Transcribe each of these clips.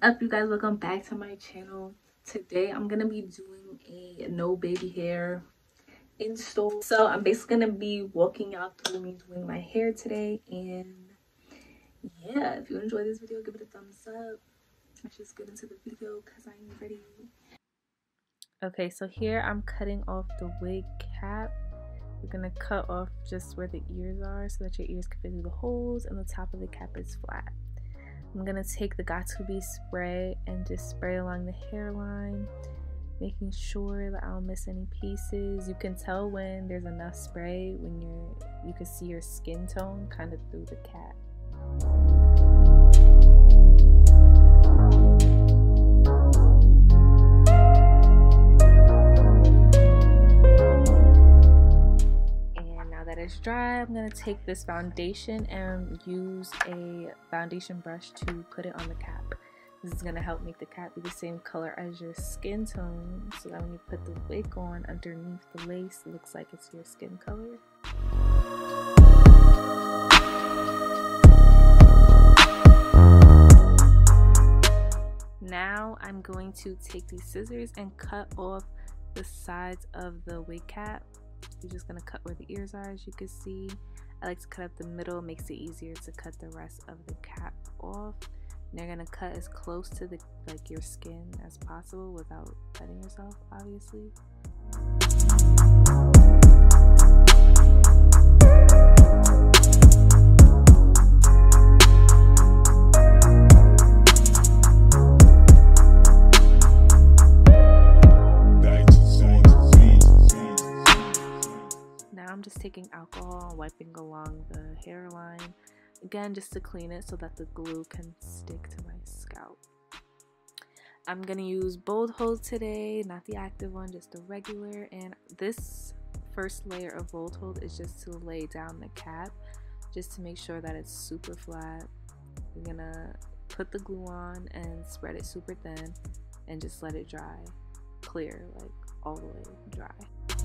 Up, you guys? Welcome back to my channel. Today I'm gonna be doing a no baby hair install. So I'm basically gonna be walking y'all through me doing my hair today, and yeah, if you enjoy this video, give it a thumbs up. Let's just get into the video because I'm ready. Okay, so here I'm cutting off the wig cap. We're gonna cut off just where the ears are so that your ears can fit through the holes and the top of the cap is flat. I'm gonna take the Got2b spray and just spray along the hairline, making sure that I don't miss any pieces. You can tell when there's enough spray when you can see your skin tone kind of through the cap. It's dry, I'm going to take this foundation and use a foundation brush to put it on the cap. This is going to help make the cap be the same color as your skin tone, so that when you put the wig on underneath the lace, it looks like it's your skin color. Now I'm going to take these scissors and cut off the sides of the wig cap. You're just going to cut where the ears are, as you can see. I like to cut up the middle, it makes it easier to cut the rest of the cap off. And you're going to cut as close to the your skin as possible without cutting yourself, obviously. I'm just taking alcohol and wiping along the hairline, again just to clean it so that the glue can stick to my scalp. I'm gonna use bold hold today, not the active one, just the regular, and this first layer of bold hold is just to lay down the cap, just to make sure that it's super flat. You're gonna put the glue on and spread it super thin and just let it dry, clear, like all the way dry.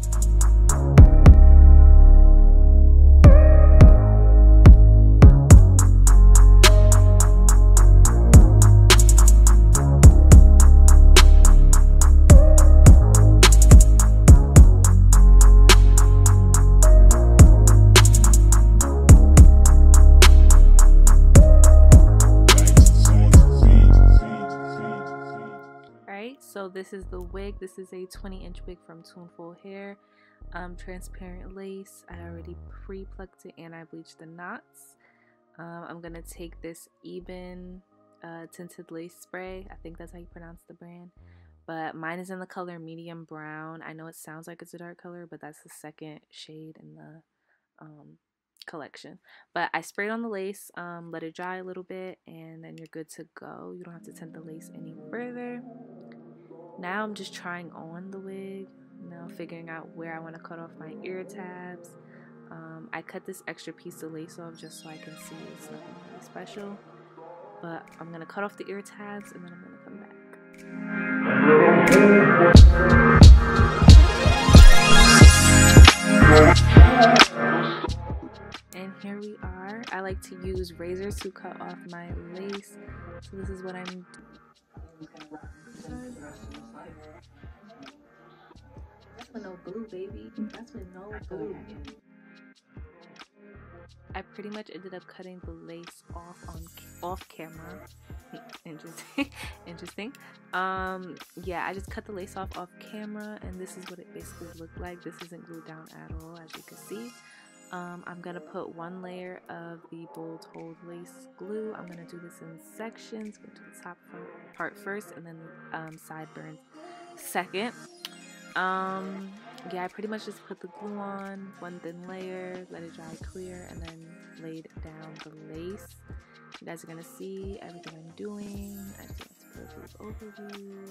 So this is the wig. This is a 20-inch wig from Tuneful hair, transparent lace. I already pre-plucked it and I bleached the knots. I'm gonna take this Ebin tinted lace spray. I think that's how you pronounce the brand, but mine is in the color medium brown. I know it sounds like it's a dark color, but that's the second shade in the collection. But I sprayed on the lace, let it dry a little bit, and then you're good to go. You don't have to tint the lace any further. Now I'm just trying on the wig, figuring out where I want to cut off my ear tabs. I cut this extra piece of lace off just so I can see it's nothing really special. But I'm going to cut off the ear tabs and then I'm going to come back. And here we are. I like to use razors to cut off my lace. So this is what I'm doing. That's with no glue, baby. That's with no glue. I pretty much ended up cutting the lace off camera. Interesting. Yeah, I just cut the lace off camera, and this is what it basically looked like. This isn't glued down at all, as you can see. I'm gonna put one layer of the bold hold lace glue. I'm gonna do this in sections. Go to the top part first, and then the sideburns second. Yeah, I pretty much just put the glue on, one thin layer, let it dry clear, and then laid down the lace. You guys are gonna see everything I'm doing. I just want to put a brief overview.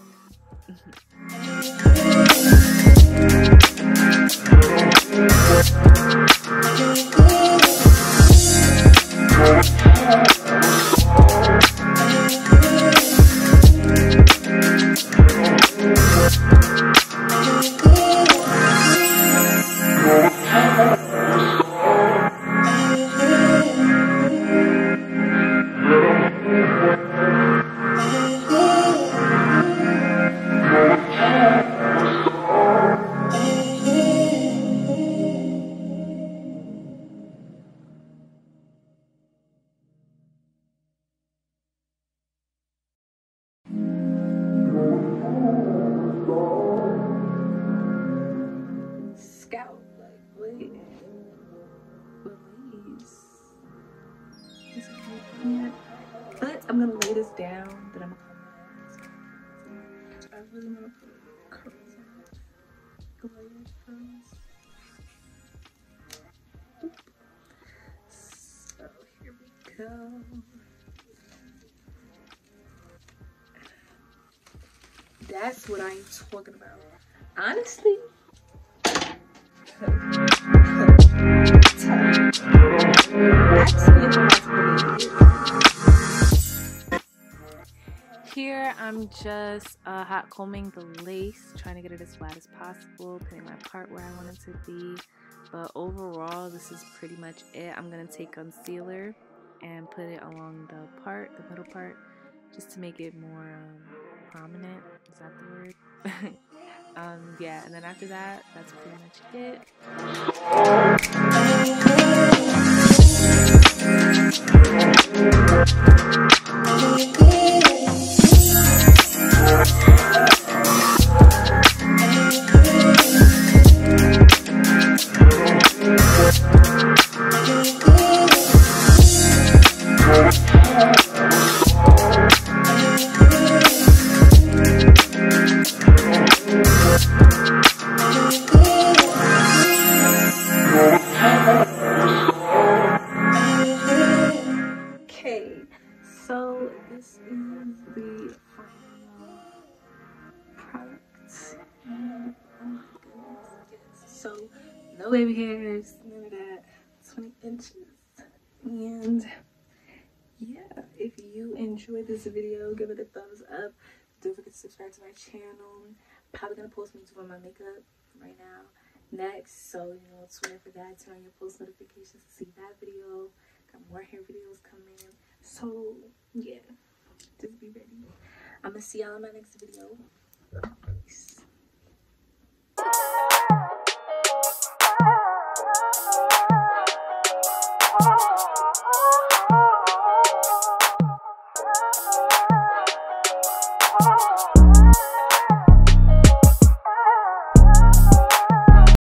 down, then I'm gonna comb it. I really want to put curls on it. Glazed curls. So here we go. That's what I'm talking about. Honestly. Here I'm just hot combing the lace, trying to get it as flat as possible, putting my part where I want it to be. But overall, this is pretty much it. I'm gonna take concealer and put it along the middle part, just to make it more prominent. Is that the word? Yeah, and then after that, that's pretty much it. So this is the final product. And, oh my goodness, yes. So no baby hairs, none of that. 20 inches. And yeah, if you enjoyed this video, give it a thumbs up. Don't forget to subscribe to my channel. Probably gonna post me doing my makeup right now next, so you know, tune in for that. Turn on your post notifications to see that video. Got more hair videos coming. So yeah, just be ready. I'm gonna see y'all in my next video. Peace.